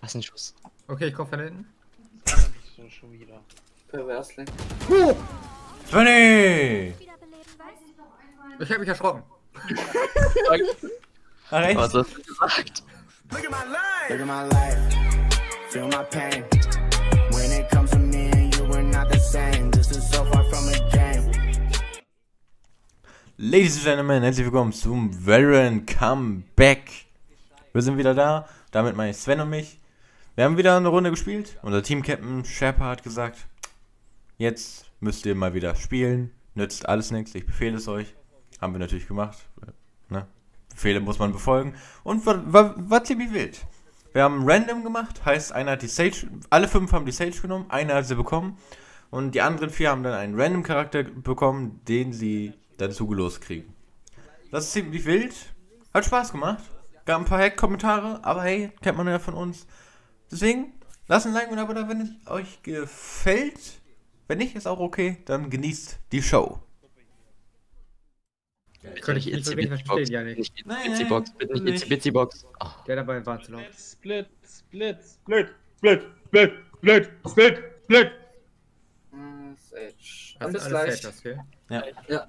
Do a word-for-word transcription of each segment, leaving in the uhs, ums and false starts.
Was ein Schuss. Okay, ich komm von hinten. So, schon wieder. Perversling. Oh! Tony! Ich hab mich erschrocken. Ach echt? Was hast du gesagt? Look at my life. Look at my life. Feel my pain. When it comes to me and you, we're not the same. This is so far from a game. Ladies and Gentlemen, herzlich willkommen zum Valorant Comeback. Wir sind wieder da, damit meine ich Sven und mich. Wir haben wieder eine Runde gespielt. Unser Team-Captain Shepard hat gesagt, jetzt müsst ihr mal wieder spielen. Nützt alles nichts, ich befehle es euch. Haben wir natürlich gemacht. Ne? Befehle muss man befolgen. Und war, war, war ziemlich wild. Wir haben Random gemacht, heißt einer hat die Sage, alle fünf haben die Sage genommen, einer hat sie bekommen. Und die anderen vier haben dann einen Random-Charakter bekommen, den sie dazu gelost kriegen. Das ist ziemlich wild. Hat Spaß gemacht. Gab ein paar Hack-Kommentare, aber hey, kennt man ja von uns. Deswegen, lasst ein Like und ein Abo da, wenn es euch gefällt. Wenn nicht, ist auch okay. Dann genießt die Show. Könnte ich nicht so richtig verstehen, ja nicht. Nicht Itzy-Box, bitte nicht Itzy-Box. Der dabei war zu laut. Split, split, split, split, split, split, split, split. Hm, Sage. Hast Alles du gleich. alles Sage, okay? Ja. Ja.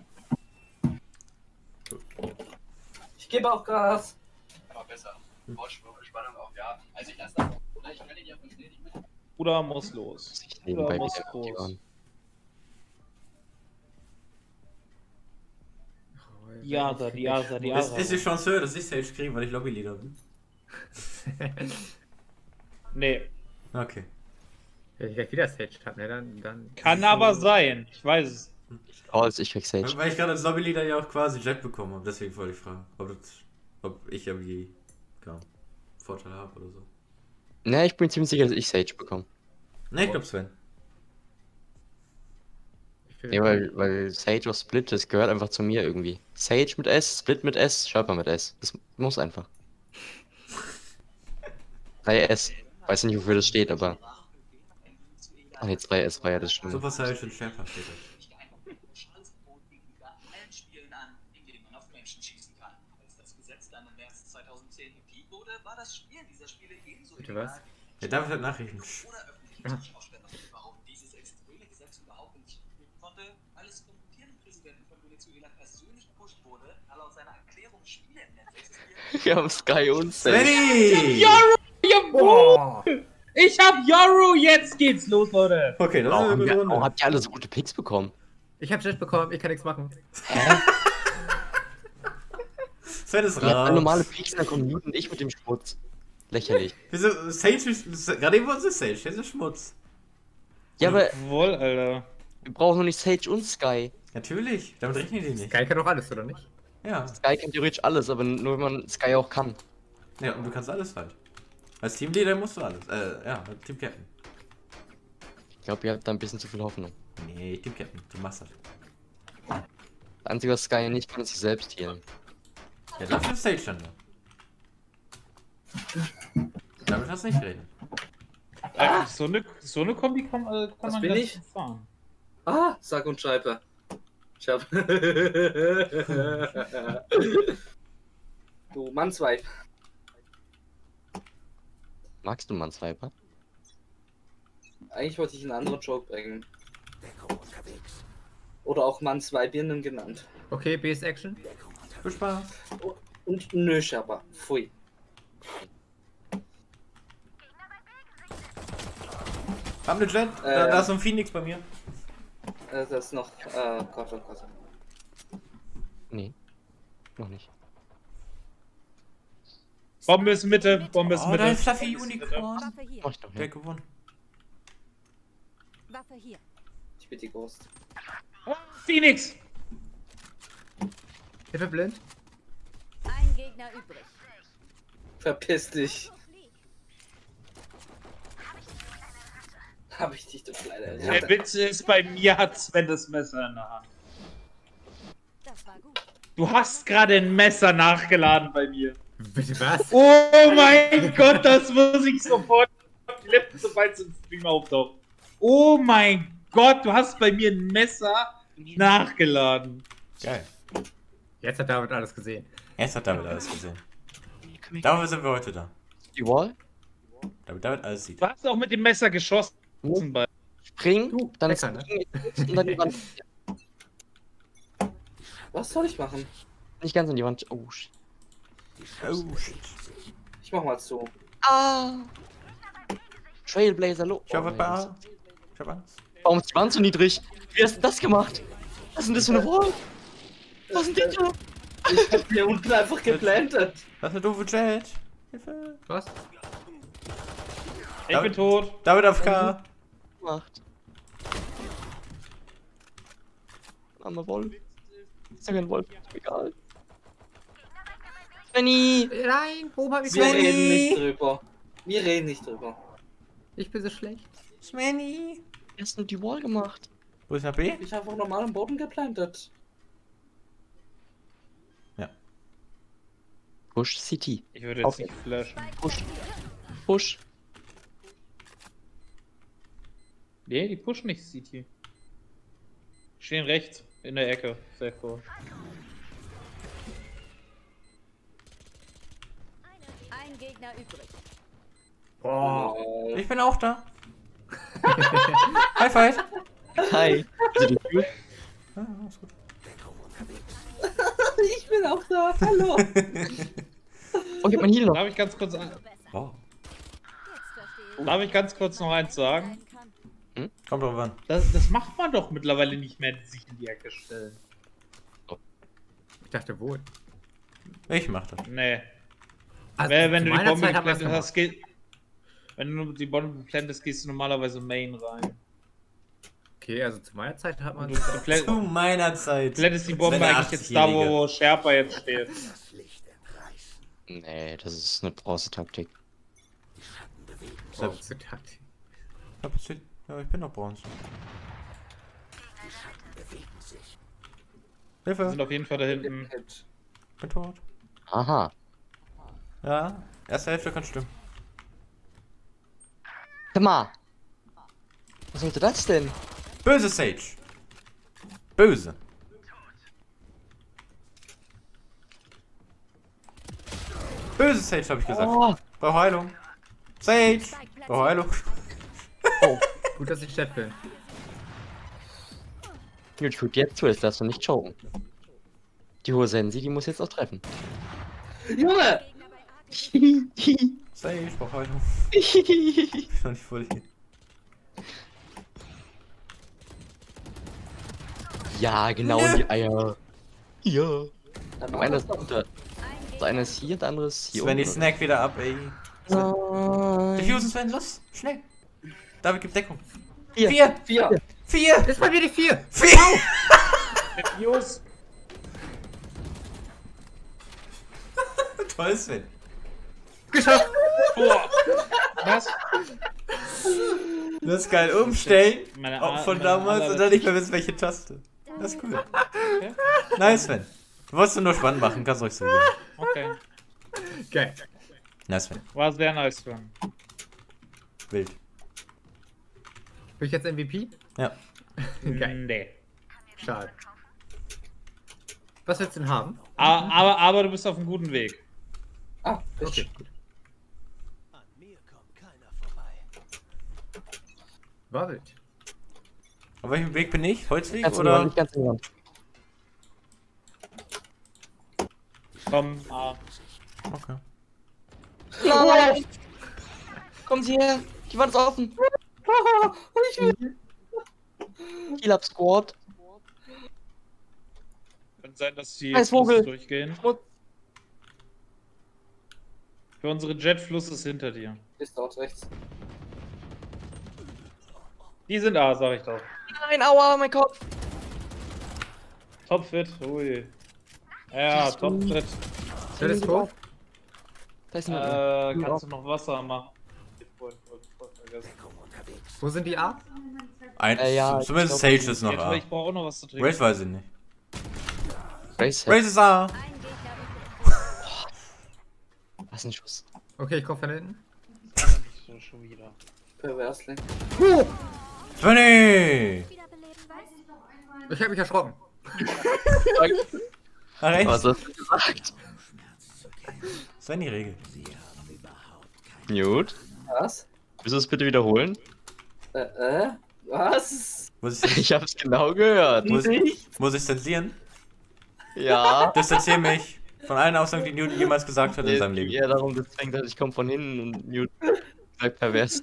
Ich gebe auch Gas. Aber besser. Spannung auf, ja. Also ich lasse das. Oder ich kann ihn ja von schnell nicht mit. Bruder muss los. Ich nebenbei muss wieder groß. aktivieren. Ja, da, die Asa, die Ist, Asa. ist die Chance höher, dass ich Sage kriege, weil ich Lobbyleader bin? Nee. Okay. Wenn ich gleich wieder Sage hab, ne, dann, dann... Kann aber sein. Ich weiß es. Oh, als ich krieg Sage. Weil ich gerade als Lobbyleader ja auch quasi Jet bekommen habe, deswegen wollte ich fragen, ob, das, ob ich irgendwie ja, Vorteile habe oder so. Ne, ich bin ziemlich sicher, dass ich Sage bekomme. Ne, ich glaube Sven. Ja, weil, weil Sage aus Split, das gehört einfach zu mir irgendwie. Sage mit S, Split mit S, Sharper mit S. Das muss einfach. drei S. Weiß nicht, wofür das steht, aber... Ah ne, zwei S war ja das schon. Super Sage und Shepard steht das. Bitte was? Ja, David hat Nachrichten. Ja. Wir haben Sky und Sage. Svenny! Jawohl! Ich hab Yoru, jetzt geht's los, Leute. Okay, das ist Warum, eine gute wir, Runde. warum habt ihr alle so gute Picks bekommen? Ich hab Jet bekommen, ich kann nichts machen. Hä? Sven ist Ihr habt raus. normale Picks, dann kommt Newton und ich mit dem Schmutz. Lächerlich. Wieso? Sage ist... Gerade eben war es Sage, jetzt ist Schmutz. Ja, aber Jawohl, Alter. wir brauchen noch nicht Sage und Sky. Natürlich, damit rechnen die nicht. Geil kann doch alles, oder nicht? Ja. Sky kann theoretisch alles, aber nur wenn man Sky auch kann. Ja, und du kannst alles halt. Als Teamleader musst du alles. Äh, ja, Team Captain. Ich glaube, ihr habt da ein bisschen zu viel Hoffnung. Nee, Team Captain, du machst das. Das Einzige, was Sky nicht kann, ist sich selbst healen. Ja, dafür ist Sage dann da. Damit hast du nicht geredet. Ah. So eine so eine Kombi kann, äh, kann Was man bin ganz ich? gut fahren. Ah, Sack und Scheibe. Ich hab. Du Mannsweib. Magst du Mannsviper? Eigentlich wollte ich einen anderen Joke bringen. Oder auch Mannsweibinnen genannt. Okay, B S Action. Viel Spaß. Und nö, Scherber. Pfui. Haben eine Jet? Da, Äh. da ist so ein Phoenix bei mir. Äh, Das ist noch. Äh, Gott, oh Gott. Nee. Noch nicht. Bombe ist Mitte, Bombe ist Oh, Mitte. da ist Fluffy Unicorn. Waffe hier. Mach ich doch Der nicht. hat gewonnen. Waffe hier. Ich bin die Ghost. Phoenix! Hilfe blind. Ein Gegner übrig. Verpiss dich. Hab ich dich doch leider Der erkannt. Witz ist, bei mir hat Sven das Messer in der Hand. Das war gut. Du hast gerade ein Messer nachgeladen bei mir. Bitte was? Oh mein Gott, das muss ich sofort klippen, sobald es im Stream auftaucht. Oh mein Gott, du hast bei mir ein Messer nachgeladen. Geil. Jetzt hat David alles gesehen. Erst hat David alles gesehen. Dafür sind wir heute da. Die Wall? Damit, damit alles sieht. Du hast auch mit dem Messer geschossen. Bei. Spring, Du, dann Bäcker, ne? spring und dann die Wand. Was soll ich machen? Nicht ganz an die Wand. Oh, shit. Oh, shit. Ich mach mal zu. Ah! Trailblazer, lo. Ich hoffe, bei A. Ich hab Angst. Warum ist die Wand so niedrig? Wie hast du das gemacht? Was ist denn das für eine Wall? Was sind die da? Ich hab hier unten einfach geplantet. Das ist eine doofe Jet. Hilfe. Was? Ich bin tot. David auf K. Gemacht. Armer Wolf. Ist ja kein Wolf. Egal. Svenny! Nein, oben hab ich Wir Svenny. reden nicht drüber. Wir reden nicht drüber. Ich bin so schlecht. Svenny. Er hast nur die Wall gemacht. Wo ist nach B? Ich hab einfach normal am Boden geplantet. Push City. Ich würde jetzt Okay. nicht flashen. Push. Push. Nee, die pushen nicht C T. Stehen rechts in der Ecke. Sehr cool. Ein Gegner übrig. Boah. Äh, Ich bin auch da. High five. Hi. Also die Tür. Ah, alles gut. ich bin auch da. Hallo. Oh, gib mein Heal noch. Darf ich ganz kurz ein, Oh. Jetzt verstehe darf ich ganz kurz noch eins sagen? ich kann. Kommt drauf an. Das, das macht man doch mittlerweile nicht mehr, sich in die Ecke stellen. Ich dachte wohl. Ich mach das. Nee. Also, Wenn, wenn zu du die meiner Bombe Zeit hat man's geplantet hast, geht. Wenn du die Bombe geplantet hast, gehst du normalerweise Main rein. Okay, also zu meiner Zeit hat man. Und du, du pla- Zu meiner Zeit. plantest die Bombe Sven, der eigentlich jetzt da, wo, achtzigjährige. wo Sherpa jetzt steht. Nee, das ist eine Bronze-Taktik. Oh, zur Taktik. Ja, passiert. Ja, ich bin doch Bronze. Wir Hilfe. sind auf jeden Fall da hinten. Ich bin tot. Aha. Ja. Erste Hälfte kann stimmen. Sag mal. Was sollte das denn? Böse Sage. Böse. Böse Sage, habe ich gesagt. Oh. Brauch Heilung. Sage. Brauch Heilung. Gut, dass ich Chat bin. Gut, gut, jetzt tu es, darfst du nicht choken. Die hohe Sensi, die muss jetzt auch treffen. Junge! Sage, brauch Heilung. Ich bin noch nicht voll hier. Ja, genau in die Eier. Ja. Dann Der eine mach ist das unter. Der eine ist hier, der andere ist hier. Sven, die unten. snack wieder ab, ey. Nein. Diffusen, Sven, los. Schnell. David gibt Deckung. Vier. Vier. Vier. Vier. Das war mir die vier! Vier. Jus. Toll, Sven. Geschafft! Boah. Was? Das ist geil. Umstellen. Meine Auch A- von meine damals aller- und dann nicht mehr wissen, welche Taste. Das ist cool. Nice, Sven. Du wolltest nur spannend machen, kannst ruhig so gehen. Okay. Geil. Nice, Sven. War sehr nice dran. Wild. Bin ich jetzt M V P? Ja. Geil. Nee. Schade. Was willst du denn haben? Aber, aber, aber du bist auf einem guten Weg. Ah, okay. Okay. War wild. Auf welchem Weg bin ich? Holzweg Ganz in die Wand, oder? nicht ganz in die Wand. Komm, ah. Okay. Nein! Kommen Sie her! Die Wand ist offen! Heal up Squad. Kann sein, dass die Scheiß Vogel. Flüsse durchgehen. Schmutz. Für unsere Jetfluss ist hinter dir. Ist dort rechts. Die sind A, sag ich doch. Nein, aua, mein Kopf! Topfit, ui. Ja, Topfit. Chat ist tot. Da ist ein Äh, kannst du noch Wasser machen? Wo sind die A? Ein, Äh, ja, zumindest ich Sage glaub, ist noch Jetzt, A. ich brauche auch noch was zu trinken. Race weiß ich nicht. Race. Race ist A. Ein Gegner übrig. Was ein Schuss. Okay, ich komm von hinten. So, schon wieder. Perversling. Svenny! Wiederbeleben, was? Ich hab mich erschrocken. Nach rechts. Was hast du gesagt? Svenny Regel. Gut. Was? Willst du es bitte wiederholen? Äh, äh? Was? Muss ich, Ich hab's genau gehört. muss, Nicht? muss ich zensieren? Ja. Distanziere mich von allen Aussagen, die Newton jemals gesagt hat in Es seinem ging Leben. eher darum, dass denkt, ich komme von hinten und Newt sagt pervers.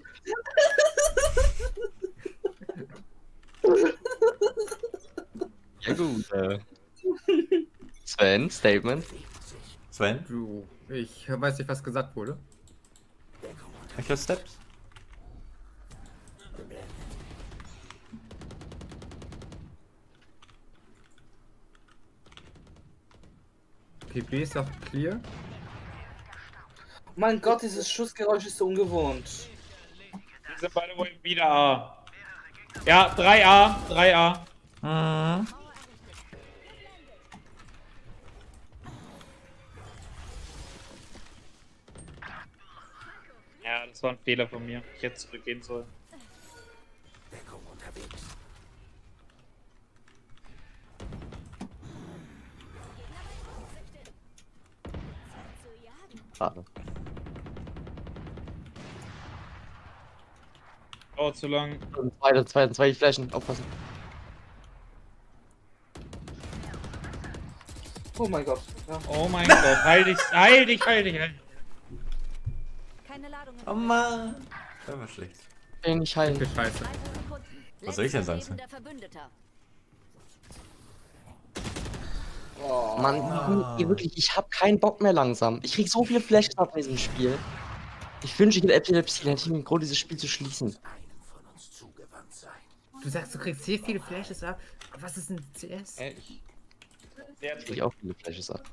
Ja gut. Äh. Sven, Statement. Sven? Du, ich weiß nicht, was gesagt wurde. Ich höre Steps. Okay, B ist auch clear. Mein Gott, dieses Schussgeräusch ist so ungewohnt. Wir sind beide wohl wieder A. Ja, drei A, drei A. Mhm. Ja, das war ein Fehler von mir. Ich hätte zurückgehen sollen. Schade. Dauert zu lang. Und zweite, zweite, zwei Flächen, aufpassen. Oh mein Gott. Ja. Oh mein Gott, heil dich, heil dich, heil dich, heil dich. Keine Ladung. Oh Mann. Das war schlecht. Den nicht heilen. Okay, scheiße. Was soll ich denn sagen, Sven? Oh. Mann, Ah. ich, wirklich, ich hab keinen Bock mehr langsam. Ich krieg so viele Flashes ab in diesem Spiel. Ich wünsche, ich hätte Epilepsie, dann hätte ich mir einen Grund, dieses Spiel zu schließen. Du sagst, du kriegst hier viele Flashes ab. Was ist ein C S? Ehrlich. Sehr Ich krieg auch viele Flashes ab.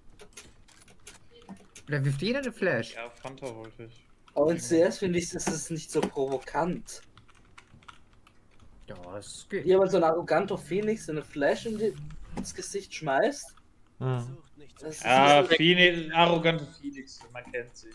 Da wirft jeder eine Flash. Ja, Fanta wollte ich. Aber in C S finde ich, ist es nicht so provokant. Ja, es geht. Wie aber so ein arroganter Phoenix eine Flash in die, ins Gesicht schmeißt. Mhm. Das ist Ja, nicht so- Phoenix, arrogante Phoenix, man kennt sie.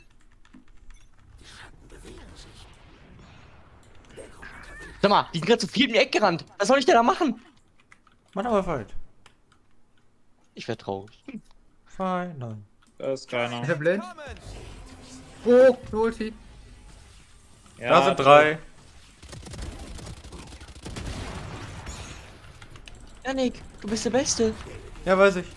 Sag mal, die sind gerade zu viel in die Ecke gerannt. Was soll ich denn da machen? Mach aber falsch. Ich werde traurig. Fein, nein. Da ist keiner. Ist er blind? Oh, eine Ulti. Ja, Da sind drei. Janik, du bist der Beste. Ja, weiß ich.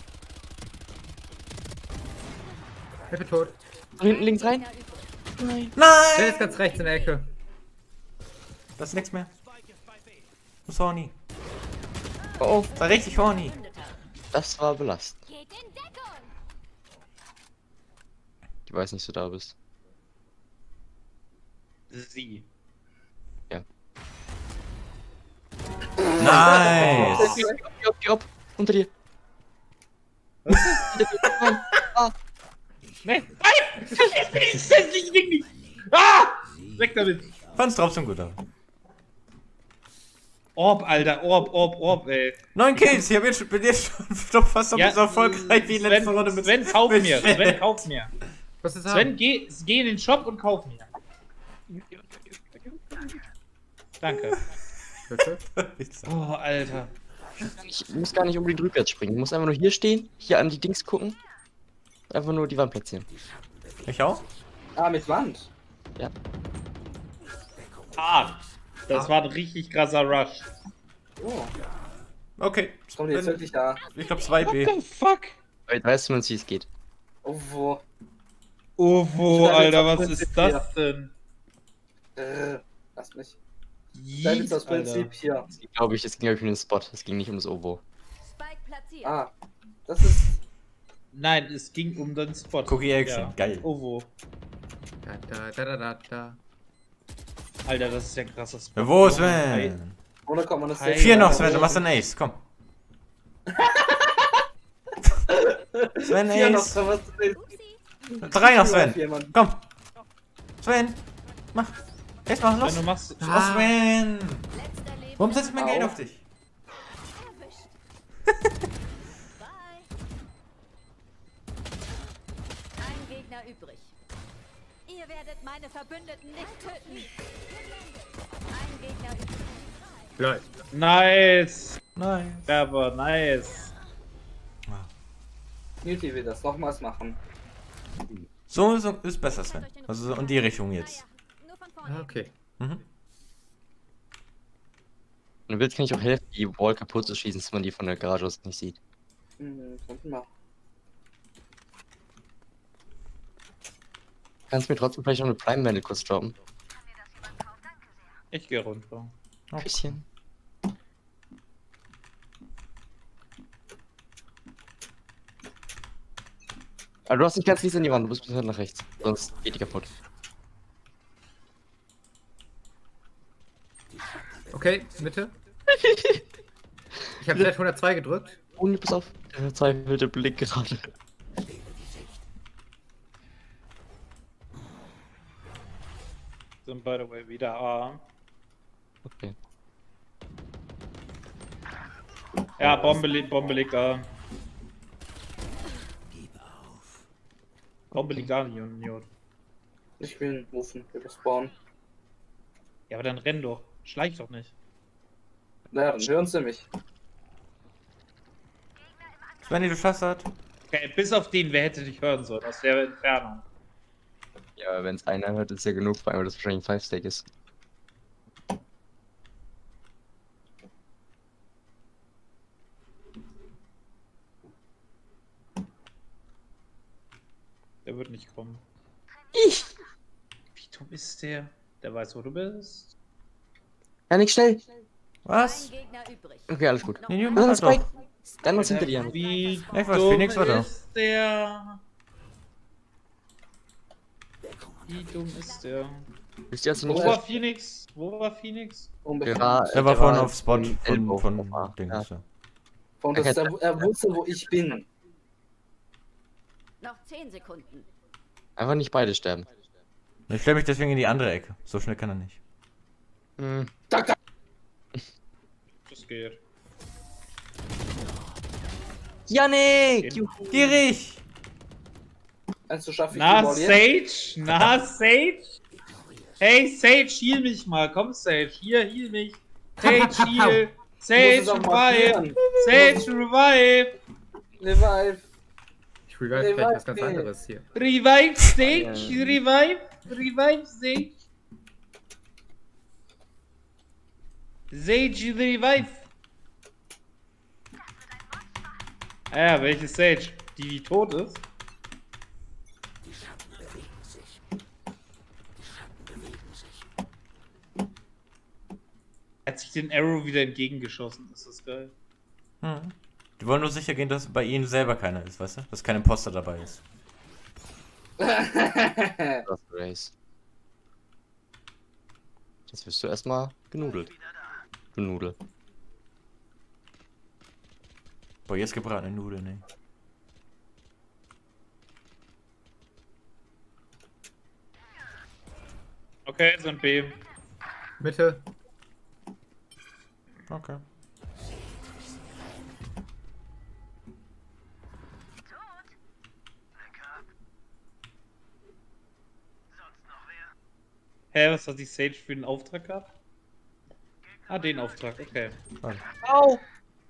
Ich bin tot. Von hinten links rein. Nein. Der ist ganz rechts in der Ecke. Das ist nichts mehr. Das ist horny. Oh, oh, Das war richtig horny. das war belastend. Geht in Deckung. Ich weiß nicht, dass du da bist. Sie. Nice. Geh ab, geh ab, geh ab. Unter dir. Nein! Nein! Ich will nicht! Ah! Weg damit! Fand's trotzdem gut an. Orb, Alter, Orb, Orb, Orb, ey. Neun Kills, ich hab jetzt, bin jetzt schon doch fast so erfolgreich wie in Sven, letzter Runde mit Sven, kauf mit mir, Sven, kauf mir. Was ist Sven, geh, geh in den Shop und kauf mir. Danke. Bitte? Oh, Alter. Ich muss gar nicht unbedingt rückwärts springen. Ich muss einfach nur hier stehen, hier an die Dings gucken. Einfach nur die Wand platzieren. Ich auch? Ah, mit Wand. Ja. Ah, das war ein richtig krasser Rush. Oh, Okay. kommt jetzt wirklich da. Ich glaube zwei B. What the fuck? Weil weißt du, wie es geht. Oh, wo? Oh, wo, Ich bleib jetzt Alter, auf was Prinzip ist das denn? Äh, lass mich. Bleib jetzt Yeet, das Prinzip Alter. hier. Ich glaube, ich, es ging euch um den Spot. Es ging nicht um das Ovo. Spike platziert. Ah, das ist. Nein, es ging um den Spot. Cookie Action, Ja. geil. Oh, wo? Da, da, da, da, da, da. Alter, das ist ja ein krasser Spot. Ja, wo ist Sven? Oder kommt man das Hi. Vier noch, Sven, du machst einen Ace, komm. Sven, Hier noch, Ace. da was drin. Upsi. Drei noch, Auf Sven. jemanden. Komm. Sven, mach. Ace, mach Wenn los. du machst. Oh, Sven. Letzter Leben. Warum setze ich mein Geld Au. auf dich? Erwischt. Bye. Ein Gegner übrig. Ihr werdet meine Verbündeten nicht töten. Ein Gegner übrig. Lol. Nice. Nein. Aber nice. Newty will das nochmals machen. So ist, ist besser, Sven. Also so in die Richtung jetzt. Naja, nur Ah, okay. Mhm. Wenn du willst, kann ich auch helfen, die Wall kaputt zu schießen, dass man die von der Garage aus nicht sieht. Hm, könnten wir. Kannst du mir trotzdem vielleicht noch eine Prime Mandel kurz droppen? Ich gehe runter. Ein bisschen. Aber du hast nicht ganz links in die Wand, du bist bis nach rechts. Sonst geht die kaputt. Okay, Mitte. Ich habe vielleicht hundertzwei gedrückt. Oh, pass auf. Der verzweifelte Blick gerade. Sind by the way wieder A. Okay. Ja, Bombe, li Bombe liegt A. Bombe liegt A, Junior. Ich will rufen, wir respawnen. Ja, aber dann renn doch. Schleich doch nicht. Naja, dann hören sie mich. Svenny, du schaffst das. Okay, bis auf den, wer hätte dich hören sollen, aus der Entfernung. Ja, wenn es einer hört, ist ja genug, vor allem, weil das wahrscheinlich ein Five-Stack ist. Der wird nicht kommen. Ich! Wie dumm ist der? Der weiß, wo du bist. Ja, nicht schnell! Was? Ein Gegner übrig. Okay, alles gut. Noch Nee, nee, ein- mach Dann das Spike! doch. Dann was hinter dir. Wie Ich weiß, dumm Phoenix war da. ist der? Wie dumm ist der? Wisst ihr, was du Wo nicht war Phoenix? Wo war Phoenix? Unbekannt. war, Der war der vorhin auf Spot von von, Elbow von, auf A. Dings. Ja. Ja. Und das, er, er wusste, wo ich bin. Noch zehn Sekunden. Einfach nicht beide sterben. Ich stelle mich deswegen in die andere Ecke. So schnell kann er nicht. Hm. Das geht. Janik! Gierig! Also schaffe ich Na, die Wall jetzt? Sage? Na, Sage? Hey, Sage, heal mich mal. Komm, Sage. Hier, heal mich. Sage, heal. Sage, Muss es auch mal revive. klären. Sage, revive. Revive. Ich revive Nee, vielleicht was ganz nee. anderes hier. Revive, Sage. Revive. Revive, Sage. Sage, revive. Ah ja, welche Sage? Die, die tot ist? Er hat sich den Arrow wieder entgegengeschossen. Das ist geil. Hm. Die wollen nur sicher gehen, dass bei ihnen selber keiner ist, weißt du? Dass kein Imposter dabei ist. Das Race. Jetzt wirst du erstmal genudelt. Du Nudel. Boah, jetzt gebratene Nudeln, ey. Okay, sind B. Mitte. Okay. Hä, was hat die Sage für den Auftrag gehabt? Ah, den Auftrag, okay. Au!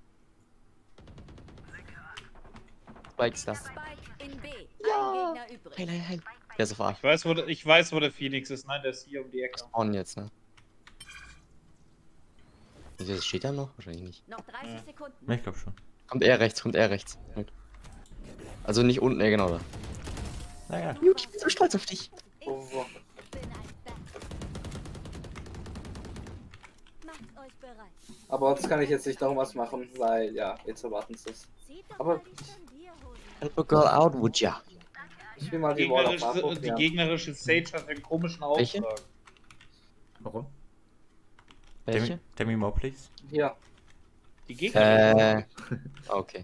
Spikes da. Spike in B. Ein Gegner übrig. Heil, heil, heil. Der ist auf A. Ich weiß, wo der, ich weiß, wo der Phoenix ist. Nein, der ist hier um die Ecke. On jetzt, ne? Das steht da noch? Wahrscheinlich nicht. Noch dreißig Ja. Sekunden. Ich glaub schon. Kommt er rechts, kommt er rechts. Mit. Also nicht unten, ja genau da. Naja. Gut, ich bin so stolz auf dich. Ich Oh, wow. bin ein Fan. Macht euch bereit. Aber das kann ich jetzt nicht noch was machen, weil ja, jetzt erwarten sie es. Zieht doch Aber- mal die Spendierhose. Help a girl out, would ya? Ich will mal die Wall auf Gegnerische, Marburg, die ja. gegnerische Sage hat einen komischen Welche? Auftrag. Warum? Welche? Tell, tell me more, please. Hier. Die gegnerische, Äh. Okay.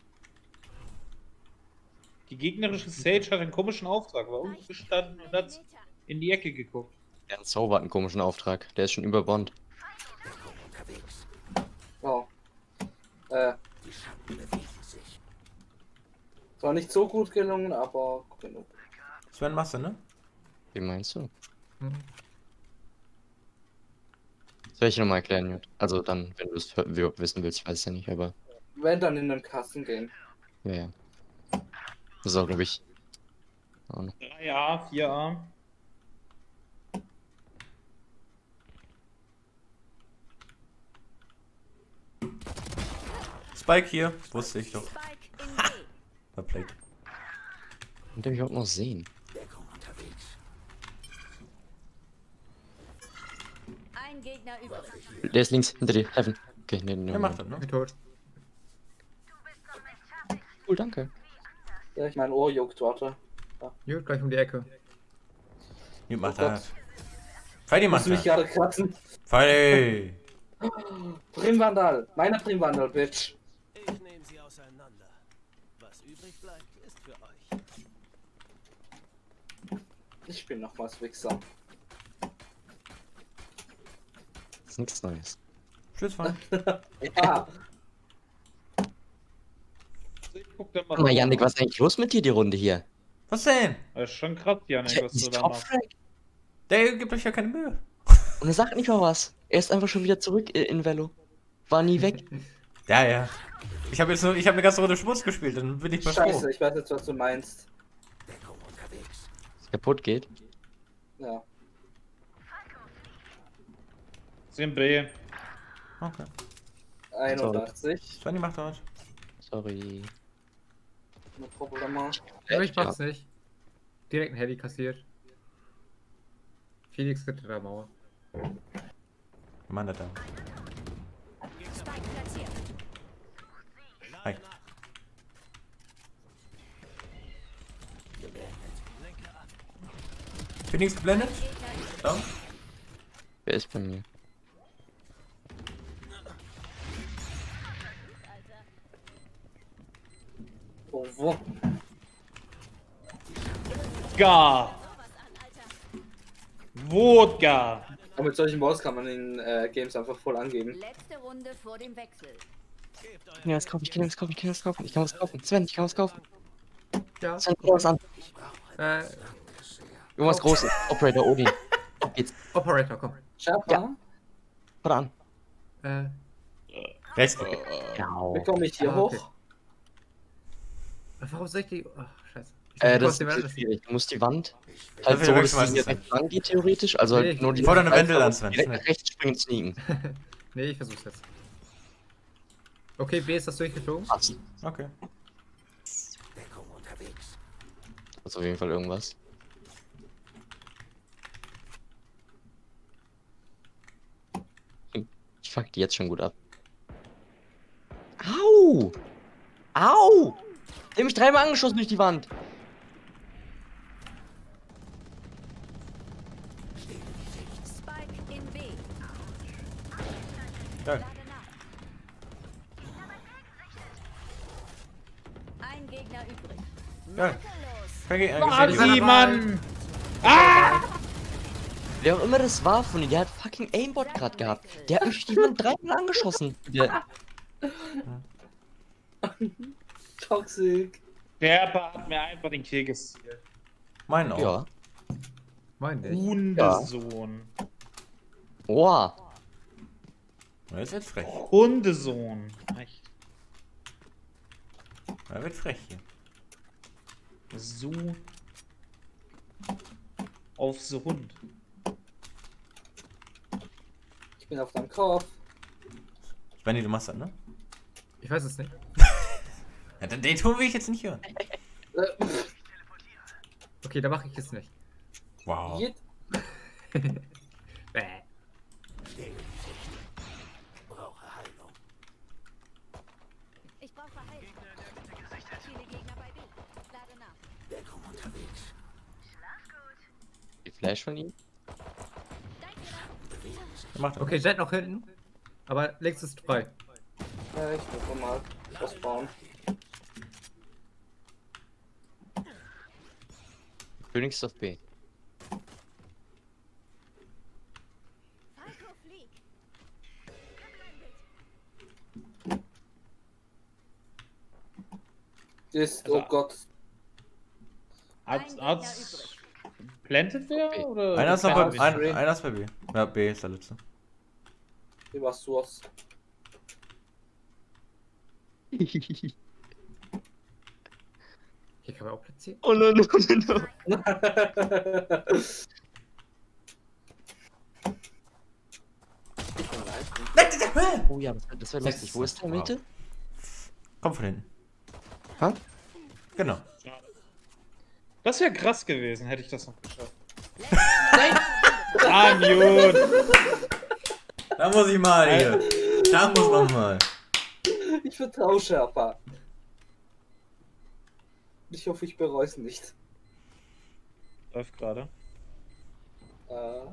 die gegnerische Sage hat einen komischen Auftrag. War unten gestanden und hat in die Ecke geguckt. Der hat Zauber hat einen komischen Auftrag. Der ist schon über Bond. Wow. Äh. Zwar nicht so gut gelungen, aber genug. Sven Masse, ne? Wie meinst du? Hm. Soll ich nochmal erklären, Jut? Also dann, wenn du es hö- wissen willst, ich weiß es ja nicht, aber. Wenn dann in den Kasten gehen. Ja, ja. Das ist auch, glaube ich. Oh, drei A, vier A. Spike hier, wusste ich doch. Spike in B. Verplayt. Und den ich auch noch sehen. Ein Gegner übrig. Der ist links, hinter dir. Heaven. Okay, nee, nee. Wer macht das, ne? Bin tot. Cool, danke. Ja, ich mein Ohr juckt, warte. Gut, gleich um die Ecke. Wie macht Oh Gott. das? Freddy macht Musst du mich das. gerade kratzen? Freddy! Primvandal. Meine Primvandal, Bitch. Ich nehme sie auseinander. Was übrig bleibt, ist für euch. Ich spiel nochmals Wichser. Das ist nichts Neues. Tschüss, Mann. Ja. Ich guck dann mal. Guck mal, Yannick, was ist eigentlich los mit dir die Runde hier? Was denn? Das ist schon krass, Janik, was du Ist da top machst. Frag. Der gibt euch ja keine Mühe. Und er sagt nicht mal was. Er ist einfach schon wieder zurück äh, in Velo. War nie weg. Ja, ja. Ich habe jetzt nur, ich habe eine ganze Runde Schmutz gespielt, dann bin ich mal Scheiße, froh. ich weiß jetzt, was du meinst. Dass kaputt geht. Ja. zehn B. Okay. einundachtzig. Svenny macht das. Sorry. No Problema. Ja, ich mach's nicht. Direkt ein Heavy kassiert. Felix hinter der Mauer. Mann, da. Spike platziert. Hi. Phoenix geblendet? Ja. Wer ist bei mir? Oh, wo? Wodka! Wodka! Aber mit solchen Balls kann man in äh, Games einfach voll angeben. Letzte Runde vor dem Wechsel. Ich kann was kaufen, ich kann was kaufen, ich kann was kaufen. Ich kann was kaufen. Sven, ich kann was kaufen. Ja. Sven, guck was an. Äh, Irgendwas Großes. Operator, Odin. Auf geht's. Operator, komm. Sherpa, Ja. Warte an. Äh, Rechts. Genau. wie komme ich hier Ah, okay. hoch? warum soll ich die. Ach, scheiße. Ich Äh, muss das ist die ein Wand bisschen lassen. schwierig. Du musst die Wand Dafür halt so, dass wechseln die wir direkt lang geht, theoretisch. Also Nee, halt nur die ich fordere eine Wand Wendel an, Sven, direkt schnell. nach rechts springen und sneaken. Nee, ich versuch's jetzt. Okay, B ist das durchgeflogen. Passt. Okay. Das ist auf jeden Fall irgendwas. Ich fuck die jetzt schon gut ab. Au! Au! Der hat mich dreimal angeschossen durch die Wand. Spike in B. Geil. Lade nach. Ein Gegner übrig. Geil. Makellos. Peggy, äh, Masi, gesehen, die- Mann! Wer auch immer das war von dir, der hat fucking Aimbot gerade gehabt. Der hat mich durch die Wand dreimal angeschossen. Der, Toxic. Der hat mir einfach den Kill gestealt. Mein auch. ja. Mein nicht. Hundesohn. Boah. Er ist jetzt frech. Hundesohn. Echt. Er wird frech hier. So. Auf so Hund. Ich bin auf deinem Kopf. Svenny, du machst das, ne? Ich weiß es nicht. Ja, den, den Ton will ich jetzt nicht hören. Äh, Okay, da mache ich es nicht. Wow. Jed- Bäh. Ich brauche Heilung. Viele Gegner bei B. Lade nach. Die Flash von ihm? Er macht das. Okay, Jet noch hinten. Aber links ist frei. Ja, ich muss mal was bauen. Phoenix ist auf B. Falco flieg. Ist, Also- oh Gott. Ein Hat, Gegner hat's übrig. planted wer? Okay. Oder? Einer ist noch Ja, bei, ein, Three. einer ist bei B. Ja, B ist der letzte. Wie machst du was? Hier kann man auch platzieren. Oh no, no, no, no. Oh ja, das, das wäre lustig. Wo ist der Mitte? Komm von hinten. Ha? Genau. Das wäre krass gewesen, hätte ich das noch geschafft. Nein! Ah, gut. Da muss ich mal hier. Da muss man mal. Ich vertraue Sherpa. Ich hoffe, ich bereue es nicht. Läuft gerade. Äh.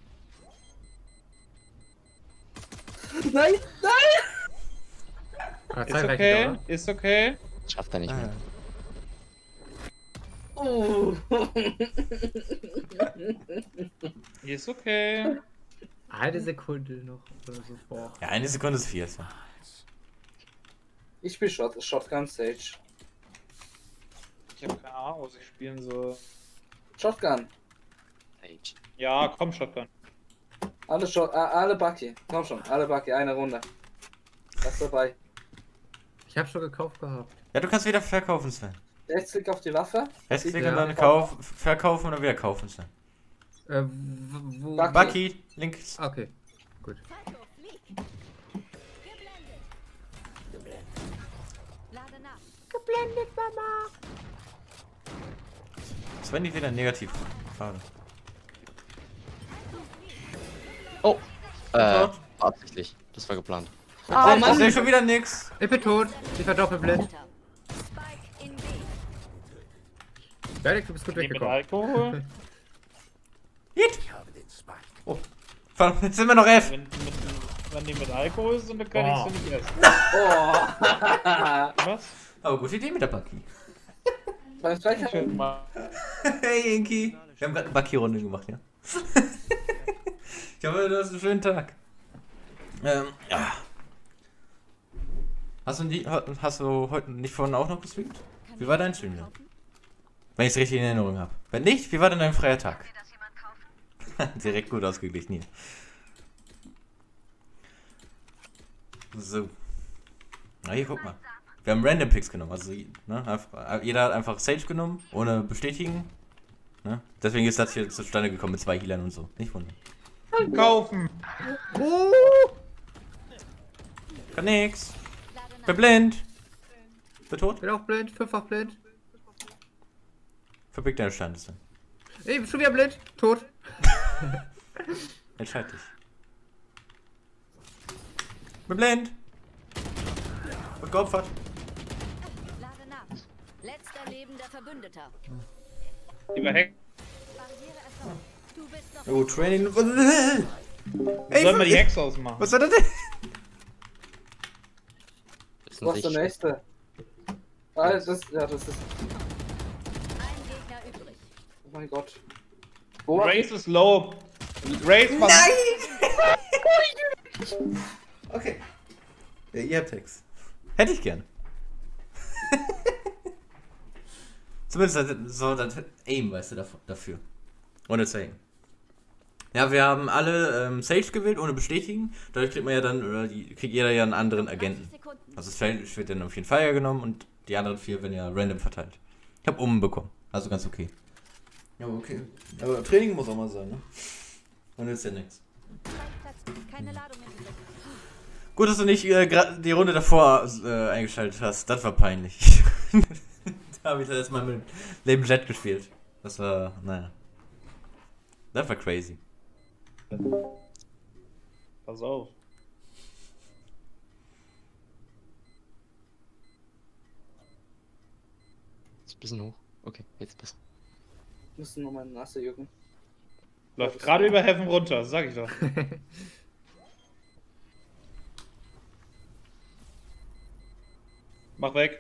Nein! Nein! Ah, Ist zahlreiche okay, Dauer. ist okay. Schafft er nicht mehr. Oh. Ist okay. Eine Sekunde noch oder so vor. Ja, eine Sekunde ist viel. So. Ich spiele Shot Shotgun Sage. Ich habe keine Ahnung, was ich spielen soll. Shotgun. Sage. Ja, komm, Shotgun. Alle Shot, äh, alle Bucky. Komm schon, alle Bucky, eine Runde. Was dabei? Ich habe schon gekauft gehabt. Ja, du kannst wieder verkaufen, Sven. Rechtsklick auf die Waffe. Rechtsklick Ja. und dann kauf, verkaufen oder wieder kaufen, Sven. Äh, w- wo? Bucky. Bucky, links. Okay, gut. Falco, flieg. Geblendet. Lade nach. Sven ist wieder negativ. Schade. Oh! Äh, absichtlich. Das war geplant. Oh Sven, Mann! ich seh schon wieder nix. Ich bin tot. Ich war doppelblind. Spike in B. Derek, du bist gut Nee, mit weggekommen. Alkohol. Hit. Oh. Verdammt, jetzt sind wir noch elf. Wenn, mit, wenn die mit Alkohol sind, dann kann Oh. ich sie nicht essen. Oh! Was? Aber gute Idee mit der Bucky. Beim Striker. Schön mal. Hey, Inki. Wir haben gerade eine Bucky-Runde gemacht, ja. Ich hoffe, du hast einen schönen Tag. Ähm, ja. Hast du, die, hast du heute nicht vorhin auch noch gestreamt? Wie war dein Stream denn? Wenn ich es richtig in Erinnerung habe. Wenn nicht, wie war denn dein freier Tag? Direkt gut ausgeglichen hier. So. Na, hier, guck mal. Wir haben Random Picks genommen. Also, ne, einfach, jeder hat einfach Sage genommen, ohne bestätigen. Ne? Deswegen ist das hier zustande gekommen mit zwei Healern und so. Nicht wundern. Kaufen. Kann nix. Lade nach. Bin blind. Bin tot. Bin auch blind, fünffach blind. Verbirg deine Standes. Ich bin schon wieder blind. Tot. Entscheid dich. Bin blind. Und geopfert. Lade nach. Letzter lebender Verbündeter. Überhängt. Barriere erfolgt. Du bist noch. Oh, Training. Ey, Sollen wir die Hex ausmachen? was war das denn? Ist Was ist der nächste? Ah, das, ja, das ist. Ein Gegner übrig. Oh mein Gott. Wo? Race ist low. Race war. Okay. Ja, ihr habt Hex. Hätte ich gern. Zumindest das- so das Aim, weißt du, daf- dafür. Ohne zu hängen. Ja, wir haben alle ähm, Sage gewählt, ohne bestätigen. Dadurch kriegt man ja dann, oder die, kriegt jeder ja einen anderen Agenten. dreißig Sekunden. Also Sage wird dann auf jeden Fall ja genommen und die anderen vier werden ja random verteilt. Ich habe um bekommen. Also ganz okay. Ja, okay. Aber Training muss auch mal sein, ne? Und jetzt ja nichts. Platz. Keine Ladung mehr übrig. Gut, dass du nicht äh, grad die Runde davor äh, eingeschaltet hast. Das war peinlich. Da habe ich das erstmal mit Leben Jet gespielt. Das war, naja. Das war crazy. Pass auf. Ist ein bisschen hoch. Okay, jetzt besser. Müssen noch meine Nase jucken. Läuft gerade über Heaven runter, sag ich doch. Mach weg.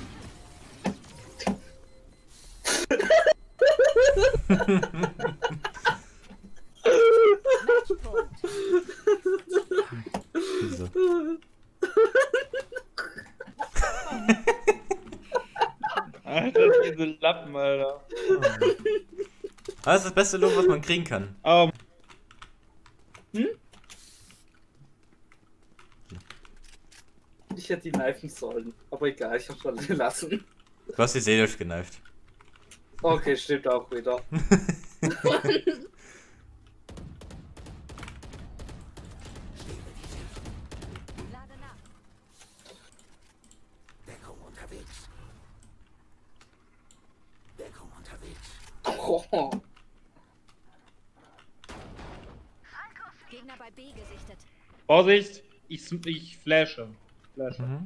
So. Alter, diese Lappen, Alter. Das ist das beste Lob, was man kriegen kann. Oh, Ich hätte die kneifen sollen. Aber egal, ich hab's mal gelassen. Du hast die Seelisch geneift. Okay, stimmt auch wieder. Lade nach. Gegner bei B gesichtet. Vorsicht, ich, ich flashe. flashe. Mhm.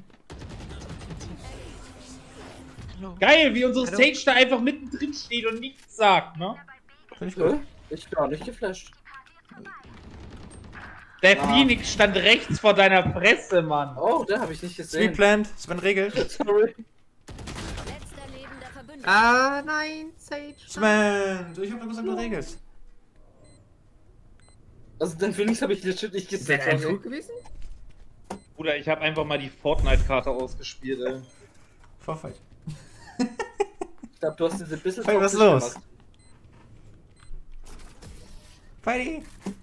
Geil, wie unsere Sage da einfach mittendrin steht und nichts sagt, ne? Finde ich gut. Nö, ich bin auch nicht geflasht. Der Ah. Phoenix stand rechts vor deiner Fresse, Mann. Oh, da habe ich nicht Sweet gesehen. Plant, Sven regelt. Sorry. Letzter lebender Verbündeter. Ah, nein, Sage. Sven, ich hab doch gesagt, du regelst. Also den Phoenix habe ich legit nicht Ist das gesehen. ein Flug gewesen? Bruder, ich habe einfach mal die Fortnite-Karte ausgespielt, ey. Vorfight. Ich glaube, du hast diese bisschen Hey, was toxisch los? gemacht. Fighty.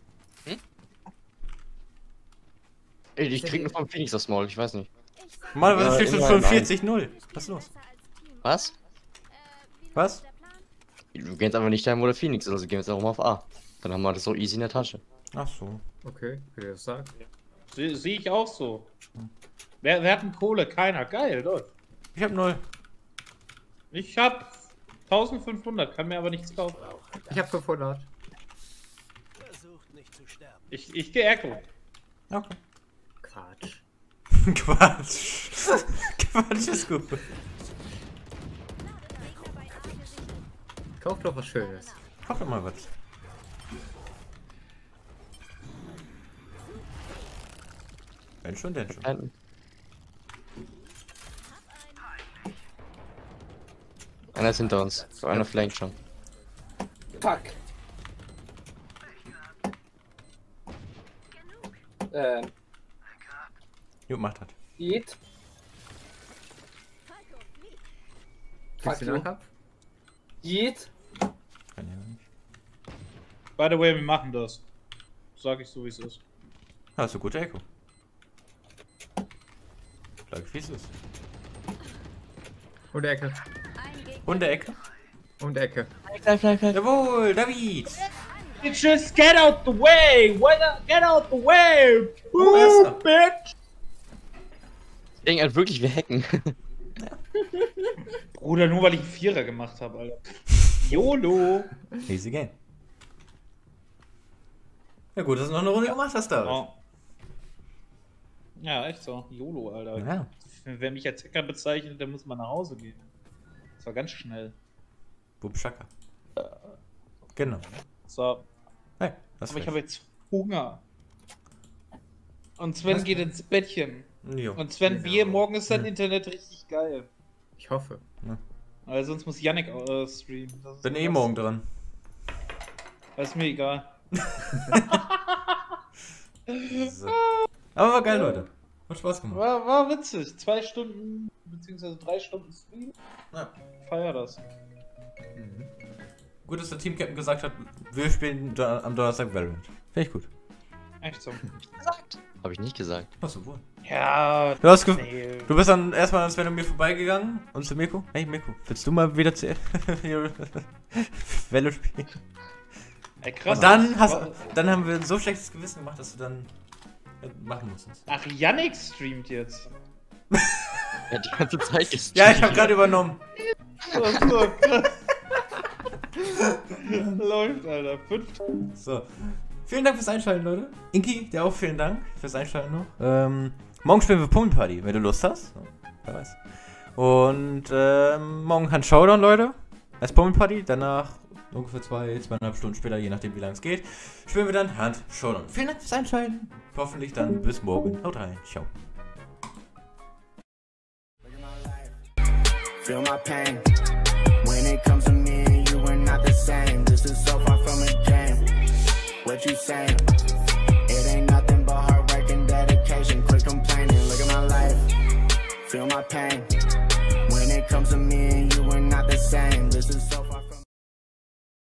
Ey, ich krieg nur vom Phoenix aufs Maul, ich weiß nicht. Ich sag, Normalerweise Ja, steht schon immerhin fünfundvierzig null. Was ist los? besser als Team. Was? Äh, wie Was? läuft der Plan? Du gehst einfach nicht dahin, wo der Phoenix ist, also gehen wir jetzt auch mal auf A. Dann haben wir das so easy in der Tasche. Ach so. Okay, wie du das sagst. Sehe seh ich auch so. Wer, wer hat denn Kohle? Keiner. Geil, läuft. Ich hab null. Ich hab eintausendfünfhundert, kann mir aber nichts kaufen. Ich hab fünfhundert. Versucht nicht zu sterben. Ich, ich geh Echo. Okay. Quatsch. Quatsch. Quatsch ist gut. Gegner bei A gesichtet. Kauf doch was Schönes. Kauf doch mal was. Wenn schon, denn schon. Ein- Einer ist hinter uns. So einer flankt schon. Fuck. Ähm, Gut, macht hat. geht. Falco, flieg. Fuck Kriegst du den you. Nahkampf? Geht. Kann ja nicht. By the way, wir machen das. Sag ich so, wie es ist. Hast du gute Echo. Sag ich, wie es ist. Und Ecke. Ein Gegner. Und der Ecke. Und Ecke. Jawohl, David. Just get out the way! Get out the way! Woo, bitch! Ich denke halt wirklich, wir hacken. Bruder, nur weil ich einen Vierer gemacht habe, Alter. YOLO! Easy game. Ja gut, dass du noch eine Runde gemacht hast, David. Oh. Ja, echt so. YOLO, Alter. Ja. Wer mich als Hacker bezeichnet, der muss mal nach Hause gehen. Das war ganz schnell. Bubschaka. Genau. So, Hey, das aber ich ist habe jetzt Hunger. Und Sven Was? geht ins Bettchen. Jo. Und Sven, Genau. Bier, morgen ist dein Hm. Internet richtig geil. Ich hoffe. Weil sonst muss Yannick äh, streamen. Das ist Bin eh krass. morgen dran. Das ist mir egal. So. Aber war geil, Leute. Hat Spaß gemacht. War, war witzig. Zwei Stunden, beziehungsweise drei Stunden Stream. Ja. Feier das. Gut, dass der Teamcaptain gesagt hat, wir spielen da am Donnerstag Valorant. Finde ich gut. Echt so. Habe ich nicht gesagt. Hast du wohl. Ja, Du, hast ge nee. du bist dann erstmal an Sven und mir vorbeigegangen und zu Mirko. Hey Mirko, willst du mal wieder zu Valorant spielen? Ey, krass. Und dann, hast, Wa- dann haben wir ein so schlechtes Gewissen gemacht, dass du dann äh, machen musstest. Ach, Yannick streamt jetzt. Ja, die ganze Zeit gestreamt. Ja, ich habe gerade übernommen. Das ist so krass. Läuft, Alter. Fünf. So. Vielen Dank fürs Einschalten, Leute. Inki, dir auch vielen Dank fürs Einschalten noch. Ähm, morgen spielen wir Pummelparty, wenn du Lust hast. Wer weiß. Und ähm, morgen kann Showdown, Leute. Erst Pummelparty, danach ungefähr zwei, zweieinhalb Stunden später, je nachdem wie lange es geht, spielen wir dann Hand Showdown. Vielen Dank fürs Einschalten. Hoffentlich dann bis morgen. Haut rein. Ciao. Feel my pain. When it comes to me and you, we're not the same. This is so far from a game. What you saying? It ain't nothing but hard work and dedication. Quit complaining, look at my life. Feel my pain. When it comes to me and you, we're not the same. This is so far